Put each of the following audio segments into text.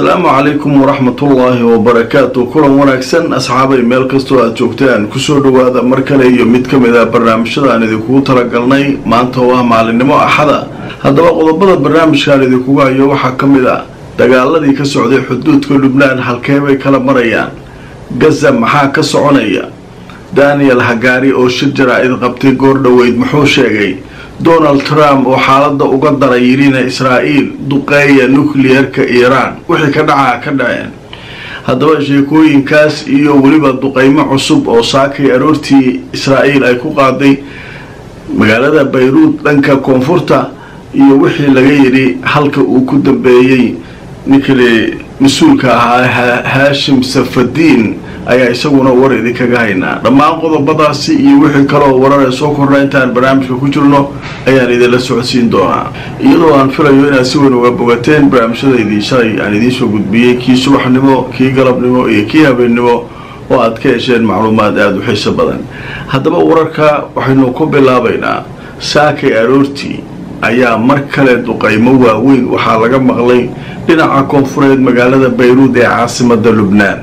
السلام عليكم ورحمة الله وبركاته. كل وناكسن أصحابي ميل كستو أتوقتان كسور هذا مركلي يوميتكم إذا برنامج شذا أن ذكو ترجلني ما أنتوا مع النمو أحدا هذا وقت بدأ برنامج كان ذكو أيوه حكم إذا دجال الذي كسعودي حدود كل لبنان حلكيبي كلام مريان جزم محاك السعودية دانيال هجاري أو شجرة إذ قبتي جورد ويد محوشي دونالد ترامب وحالده uqadara yirina Israa'iil duqeeya nuclear-ka Iran wixii ka dhacay hadaba sheekooyinkaas iyo waliba duqeymo cusub oo saakay aroortii Israa'iil ay ku qaaday magaalada Beirut dhanka koonfurta iyo wixii laga yiri halka uu ku dambeeyay ninkii mas'uulka ahaa Hashim Safadiin ayaa isaguna war idinka gahaynaa dhammaan qodobadaasi iyo wixii kale oo warar soo kordhay intaan barnaamijka ku jirno ayaan idin la socodsiin doonaa iyadoo aan filayo inaad si weyn uga bogateen barnaamijyadaydii shalay aan idin soo gudbiyay kii subaxnimo kii galabnimo iyo kii habeenimo oo aad ka hesheen macluumaad aad u xiiso badan haddaba wararka waxaynu ku bilaabaynaa saakay aroortii ayaa mar kale duqeymo waaweyn waxaa laga maqlay dhinaca koonfureed magaalada Beirut ee caasimadda Lubnaan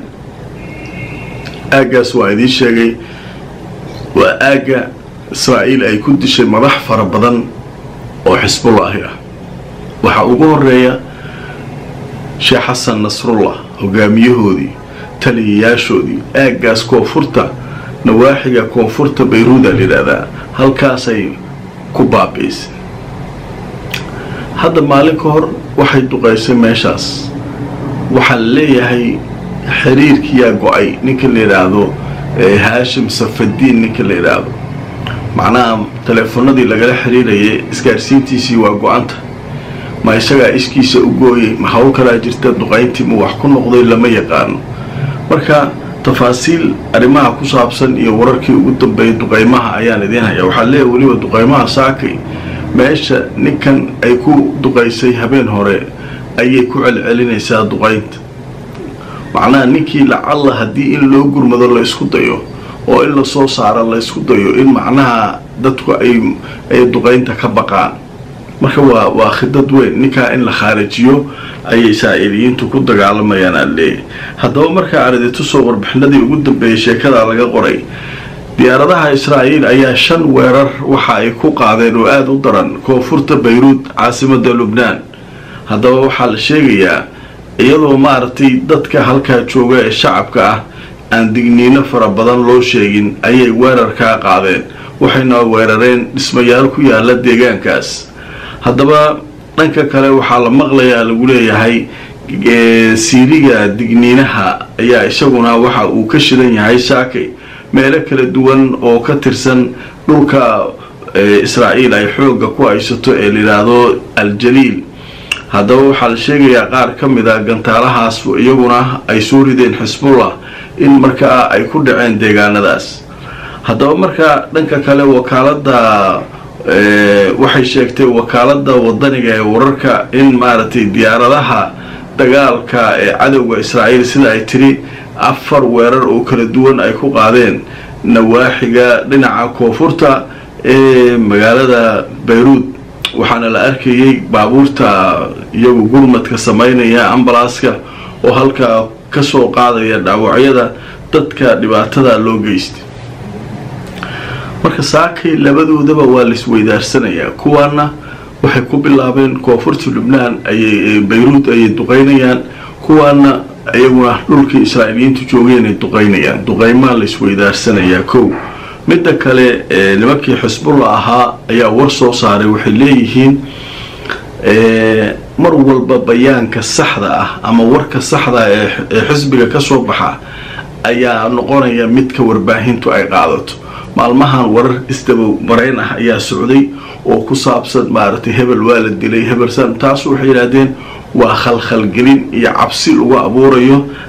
aagaas waa idin sheegay waa aaga Israa'iil ay ku dishay madax fara badan oo Xisbullah ah waxa ugu horeeya Sheikh Hassan Nasrullah hogaamiyahoodii taliyayaashoodii aagaas koonfurta nawaaxiga koonfurta Beirut lidada halkaas ay ku baabiisay hadda maalin ka hor waxay duqeysay meeshaas waxa leeyahay xiriirkiya go'ay ninka la yiraahdo Hashim Safadiin ninka la yiraahdo macnaha telefoonadii laga xiriirayay isgaarsiintiisii waa go'anta ma isaga iskiisa u gooyay ma hawl kala jirta duqeyntii ma wax ku noqday lama yaqaan marka tafaasiil arimaha ku saabsan iyo wararkii ugu dambeeyay duqeymaha ayaan idin hayaa waxa leeyahay waliba duqeymaha saakay meesha ninkan ay ku duqeysay habeen hore ayay ku celcelinaysaa duqeynta macnaha ninkii lacalla hadii in loo gurmado la isku dayo oo in la soo saaro la isku dayo in macnaha dadku ay duqeynta ka baqaan marka waa khidad weyn ninka in la kharijiyo ay Israa'iiliyiintu ku dagaalamayaan alle hadaba marka aridtu soo warbixinadii ugu dambeeyay sheekada laga qoray diyaaradaha Israa'iil ayaa 5 weerar waxa ay ku qaadeen oo aad u daran koonfurta Beirut caasimadda Lubnaan hadaba waxa la sheegayaa iyadoo maartay dadka halka jooga ee shacabka ah aan digniino fara badan loo sheegin ayay weerar ka qaadeen waxayna weerareen dhismayaal ku yaala deegaankaas hadaba dhanka kale waxa la maqlayaa lagu leeyahay siiriga digniinaha ayaa isaguna waxa uu ka shidan yahay saakay meelo kala duwan oo ka tirsan dhulka Israa'iil ay xooga ku haysato ee liiraado Al-Jaliil hadaba waxa la sheegayaa qaar kamid ah gantaalahaas iyaguna ay soo rideen Xisbullah in markaa ay ku dhaceen deegaanadaas hadaba marka dhanka kale wakaalada waxay sheegtay wakaalada wadaniga ee wararka in maartay diyaaradaha dagaalka ee cadawga Israa'iil sida ay tiri 4 weerar oo kala duwan ay ku qaadeen nawaaxiga dhinaca koonfurta ee magaalada Beirut waxaana la arkayay baabuurta iyagu gurmadka sameynaya ambalaaska oo halka ka soo qaadaya dhaawacyada dadka dhibaatada loo geystay marka saakay labadoodaba waa la isweydaarsanaya kuwana waxay ku bilaabeen koonfurta Lubnaan ay Beirut ay duqeynayaan kuwana ayaguna dhulkii Israa'iiliyiintu joogeen ay duqeynayaan duqeymaha la isweydaarsanaya koow midda kale nimankii Xisbullah ahaa ayaa war soo saaray waxay leeyihiin mar walba bayaanka saxda ah ama warka saxda ee xisbiga ka soo baxa ayaa noqonaya mid ka warbaahintu ay qaadato maalmahan warar isdaba mareen ah ayaa socday oo ku saabsan maartay hebel waa la dilay hebel san taas waxay yiraahdeen waa khalkhal gelin iyo cabsi lagu abuurayo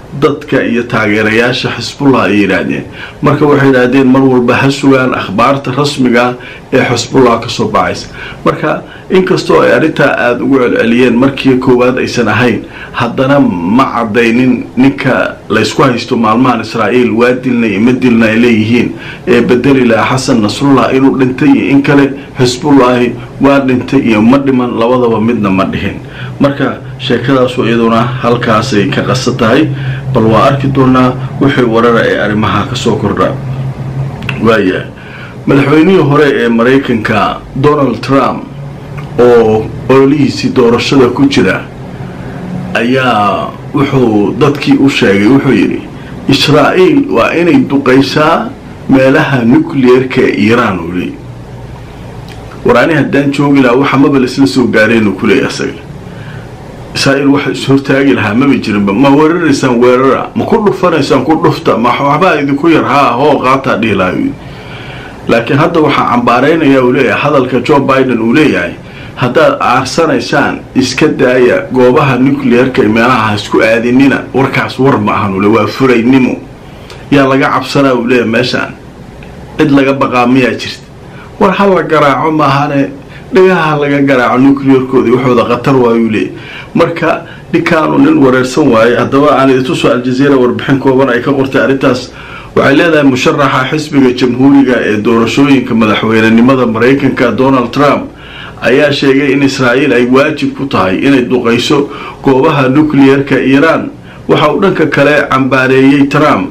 dadka iyo taageerayaasha xisbullah ay yidhaahdeen marka waxay yidhaahdeen mar walba ha sugaan akhbaarta rasmiga ee xisbullah ka soo baxaysa marka inkastoo ay arrintaa aada ugu celceliyeen markii koowaad aysan ahayn haddana ma caddaynin ninka laysku haysto maalmahan israa'iil waa dilnay ma dilna ay leeyihiin ee bedeli lahaa xasan nasrullah inuu dhintay iyo in kale xisbullahi waa dhintay iyo ma dhiman labadaba midna ma dhihin marka sheekadaasu iyaduna halkaasay ka qasan tahay bal waa arki doonaa wixii warara ee arrimaha ka soo kordha waayahay madaxweynihii hore ee maraykanka Donald Trump oo ololihiisii doorashada ku jira ayaa wuxuu dadkii u sheegay wuxuu yidhi Israa'iil waa inay duqaysaa meelaha nuclear-ka ee Iran u leeyahay waraani haddaan joogi lahaa waxa maba isla soo gaareen ku leeyahay Israa'iil waxa soo taagi lahaa ma jirin ma weeraraysan weerara ma ku dhufanaysan ku dhufta ma waxba idinku yar hoo qaata dhilaayo laakiin hadda waxa cambaaraynaya uu leeyahay hadalka Joe Biden uu leeyahay haddaad aarsanaysaan iska daaya goobaha nuclear-ka meelaha isku aadinina warkaas war ma ahan uu waa furaynimo yaa laga cabsanaa uu leeyahay meeshaan cid laga baqaamiyaa jirta war hal la garaaco ma ahane dhigaha laga garaaco nuclear-koodii waxooda khatar waayuu leeyahay marka dhikaanu nin wareersan waaye haddaba aan idin tuso Al Jazeera warbixin kooban ay ka qortay arrintaas waxay leedahay musharaxa xisbiga jamhuuriga ee doorashooyinka madaxweynenimada Mareykanka Donald Trump ayaa sheegay in Israa'iil ay waajib ku tahay inay duqayso goobaha nuclear-ka Iran waxa uu dhanka kale cambaareeyay Trump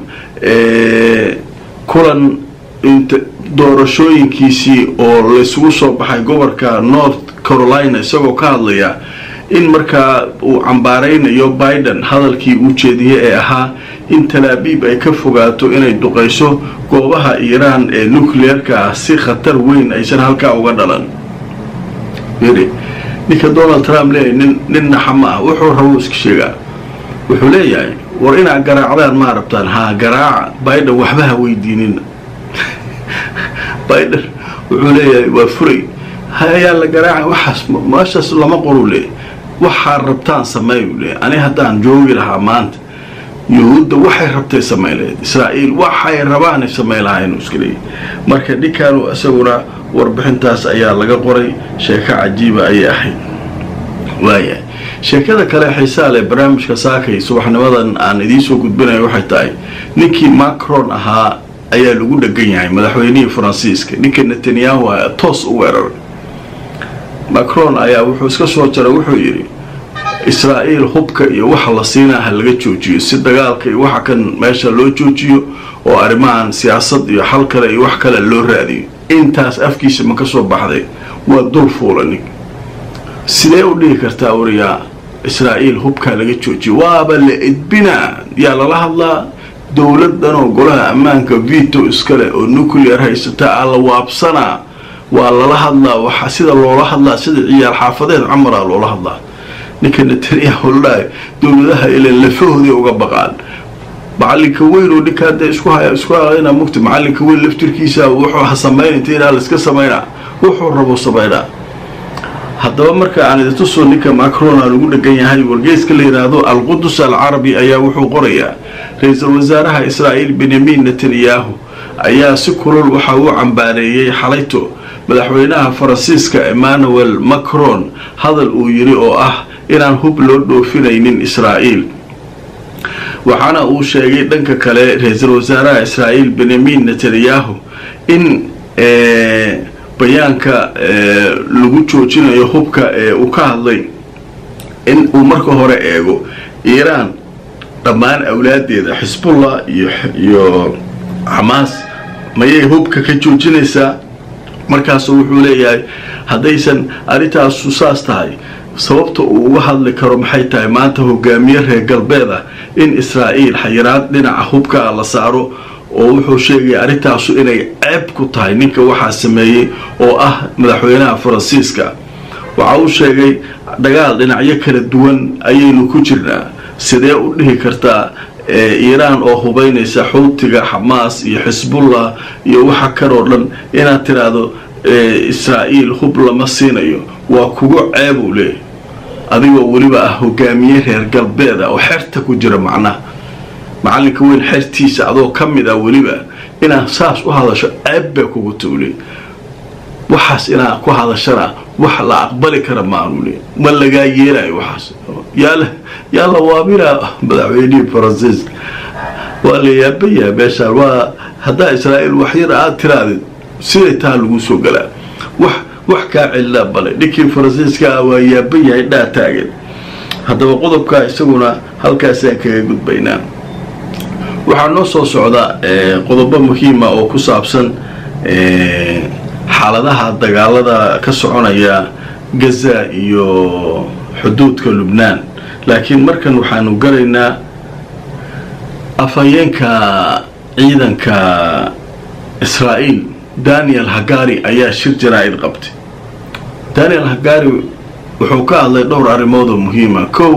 kulan doorashooyinkiisii oo la isugu soo baxay gobolka North Carolina isagoo ka hadlaya in markaa uu cambaaraynayo Biden hadalkii uu jeediyay ee ahaa in Tel Aviv ay ka fogaato inay duqayso goobaha Iran ee nuclear-ka si khatar weyn aysan halkaa uga dhalan ninka Donald Trump leeyahay nin naxama wuxuu rabo iska sheegaa wuxuu leeyahay war inaad garaacdaan ma rabtaan ha garaaca Biden waxba ha weydiinin Biden wuxuu leeyahay waa furay hayaa la garaaca waxaas maashaas lama qorule waxa rabtaan sameeyo ani haddaan joogi lahaa maanta yuhuudda waxay rabtay sameeyay Israa'iil waxay rabaan sameeyaan iskilay marka dhikaanu asaguna warbixintaas ayaa laga qoray sheeko cajiiba ay ahayd waaya sheekada kale xiisaale barnaamijka saakay subaxnimadan aan idin soo gudbinayo waxay tahay ninkii Macron ahaa ayaa lagu dhagan yahay madaxweynihii Faransiiska ninka Netanyahu toos u weeraray Macron ayaa wuxuu iska soo jaray wuxuu yiri Israa'iil hubka iyo waxa la siinaha laga joojiyo si dagaalka iyo waxa kan meesha loo joojiyo oo arrimahan siyaasad iyo xal kale iyo wax kale loo raadiyo intaas afkiisa ma ka soo baxday waa dul fuulanig sidee u dhigi kartaa wariya Israa'iil hubka laga joojiyo waaba la idbina yaa la hadlaa dawladdan oo golaha ammaanka veto iskale oo nuclear haysata ala waabsana waa la hadlaa waxa sida loola hadlaa sida ciyaar xaafadeed camara loola hadlaa ninka Netanyahu wallahi dawladaha ilaa lafahooda uga baqaan macallinka weyn oo ninka isku hayna mugti macallinka weyn laftirkiisa wuxuu sameeyay la iska sameeyay wuxuu rabo sameeyay haddaba marka aan idin tuso ninka Macron lagu dhagan yahay wargeyska la yiraahdo Al-Quds Al-Arabi ayaa wuxuu qorayaa ra'iisul wasaaraha Israa'iil Benjamin Netanyahu ayaa si kulul waxa uu cambaareeyay xalayto madaxweynaha Faransiiska Emmanuel Macron hadal uu yiri oo ah inaan hub loo dhoofinaynin Israa'iil waxaana uu sheegay dhanka kale ra'iisul wasaaraha Israa'iil Benjamin Netanyahu in bayaanka lagu joojinayo hubka uu ka hadlay in uu marka hore eego Iran dhammaan awlaadeeda Hezbollah iyo Hamas mayay hubka ka joojinaysaa markaas wuxuu leeyahay haddaysan arrintaas suusaas tahay sababta uu uga hadli karo maxay tahay maanta hogaamiye reer galbeed ah in Israa'iil xayiraad dhinaca hubka la saaro oo wuxuu sheegay arrintaas inay ceeb ku tahay ninka waxa sameeyay oo ah madaxweynaha Faransiiska waxa uu sheegay dagaal dhinacyo kala duwan ayaynu ku jirnaa sidee u dhihi kartaa Iran oo hubaynaysa xuutiga Hamas iyo Hezbollah iyo waxa kale oo dhan inaad tiraado Israa'iil hub lama siinayo waa kugu ceeb u leeyahay adigoo waliba ah hogaamiye reer galbeed oo xirta ku jira macna macallinka weyn xertiisa adoo ka mid ah weliba inaad saas u hadasho ceeb bay kugu tuulay waxaas inaad ku hadashana wax la aqbali kara maamuli ma laga yeelay waxaas yalla waabira madaxweynihii Faransiiska wala yaabaya beesha waa hada Israa'iil wax yar aad tiraadid sidee taa lagu soo galaa wax ka cilla bale dhikii Faransiiska waa yaabaya dhaa taagan hadaba qodobka isaguna halkaas aan kaga gudbaynaa waxaa noo soo socda qodobo muhiim ah oo ku saabsan xaaladaha dagaalada ka soconaya Gaza iyo xuduudka Lubnaan laakiin markan waxaanu galaynaa afayeenka ciidanka Israa'iil Daniel Hagari ayaa shir jaraa'id qabtay Daniel Hagari wuxuu ka hadlay dhowr arrimood oo muhiim ah kow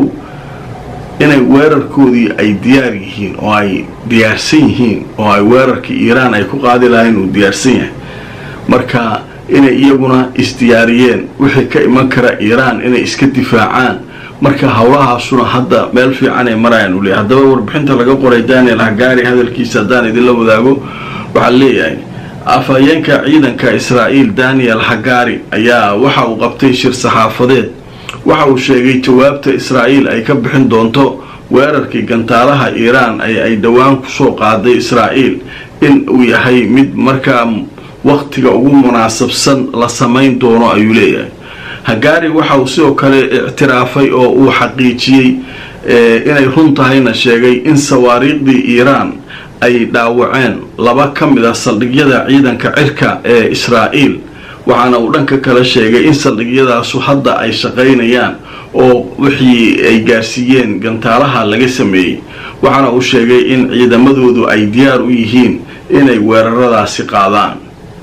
inay weerarkoodii ay diyaar yihiin oo ay diyaarsan yihiin oo ay weerarkii Iiraan ay ku qaadi lahayn uu diyaarsan yahay marka inay iyaguna isdiyaariyeen wixii ka iman kara Iiraan inay iska difaacaan marka hawlahaasuna hadda meel fiican ay marayaan u leeyahay hadaba warbixinta laga qoray Daniel Hagari hadalkiisa hadaan idin la wadaago waxa leeyahay afayeenka ciidanka Israa'iil Daniel Hagari ayaa waxa uu qabtay shir saxaafadeed waxa uu sheegay jawaabta Israa'iil ay ka bixin doonto weerarkii gantaalaha Iiraan ay dhawaan ku soo qaaday Israa'iil in uu yahay mid markaa waqtiga ugu munaasabsan la sameyn doono ayuu leeyahay Hagari waxa uu sidoo kale i'tiraafay oo uu xaqiijiyay inay runtahayna sheegay in sawaariiqdii Iiraan ay dhaawaceen laba ka mid ah saldhigyada ciidanka cirka ee Israa'iil waxaana uu dhanka kale sheegay in saldhigyadaasu hadda ay shaqaynayaan oo wixii ay gaarsiiyeen gantaalaha laga sameeyay waxaana uu sheegay in ciidamadoodu ay diyaar u yihiin inay weeraradaasi qaadaan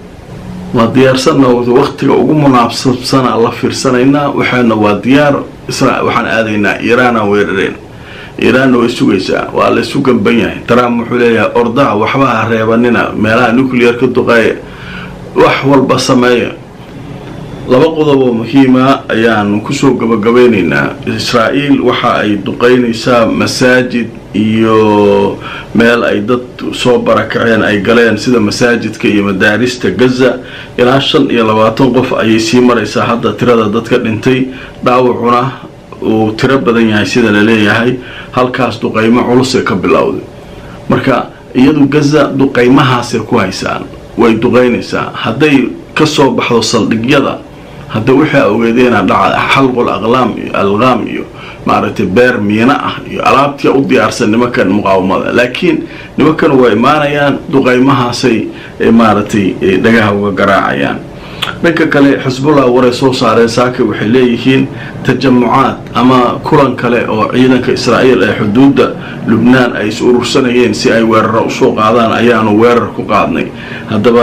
waa diyaarsanna waqtiga ugu munaasabsan la fiirsanayna waxaana waa diyaar waxaan aadaynaa Iiraan weerareen Iiraan way sugaysaa waa la sugan banyahay Trump wuxuu leeyahay ordaha waxba reebanina meelaha nuclear ka duqay wax walba sameeyo laba qodob oo muhiim ah ayaan ku soo gabagabeynaa Israa'iil waxa ay duqeynaysaa masaajid iyo meel ay dad soo barakaceen ay galeen sida masaajidka iyo madaarista Gaza ilaa 25 qof ayay sii maraysaa hadda tirada dadka dhintay dhaawacuna uu tiro badan yahay sida la leeyahay halkaas duqeymo culus ka bilowday marka iyadu Gaza duqeymahaas ku haysaan way duqeynaysaa haday ka soo baxdo saldhigyada hadda waxa ogeedeen dhaca xalqul alqaam iyo maaragtay beer miina ah iyo alaabtii u diyaarsan nimankan muqaawamada laakiin nimankan way imaanayaan duqeymahaasay maaragtay dhagaha uga garaacayaan dhanka kale Xisbullah waray soo saareen saaka waxay leeyihiin tajamucaad ama kulan kale oo ciidanka Israa'iil ee xuduudda Lubnaan ay soo urursanayeen si ay weerar u soo qaadaan ayaanu weerar ku qaadnay hadaba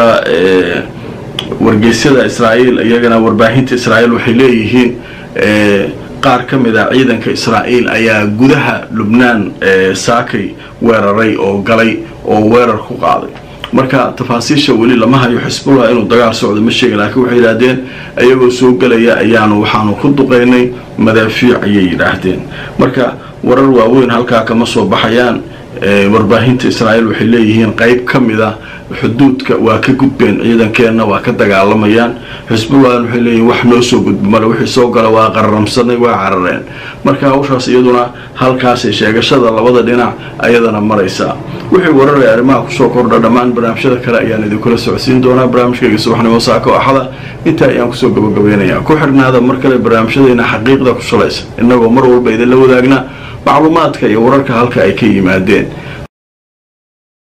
wargeysyada Israa'iil iyagana warbaahinta Israa'iil waxay leeyihiin qaar ka mid ah ciidanka Israa'iil ayaa gudaha Lubnaan saakay weeraray oo galay oo weerar ku qaaday marka tafaasiisha wali lama hayo Xisbullah inuu dagaal socdo ma sheegay laakiin waxay yiraahdeen ayagoo soo galaya waxaanu ku duqeynay madaafiic ayay yiraahdeen marka warar waaweyn halka kama soo baxayaan warbaahinta Israa'iil waxay leeyihiin qayb ka mid ah xuduudka waa ka gudbeen ciidankeena waa ka dagaalamayaan Xisbullah waxay leeyihiin wax noo soo gudbay wixii soo gala waa qaramsanay waa carareen marka hawshaas iyaduna halkaas sheegashada labada dhinac ayadana maraysa wixii warar ay arrimaha ku soo kordha dhamaan barnaamijyada kale ayaan idin kula socodsiin doonaa barnaamijkayga subaxnimo saaka oo axada inta ayaan ku soo gabagabeynayaa ku xirnaada mar kale barnaamijyadeena xaqiiqda ku salaysan inagoo mar walba idin la wadaagna macluumaadka iyo wararka halka ay ka yimaadeen